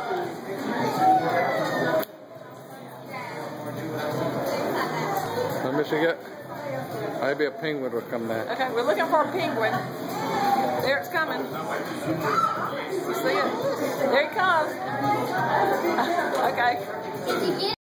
Let me see it. Maybe a penguin will come down. Okay, we're looking for a penguin. There it's coming. You see it? There he comes. Okay.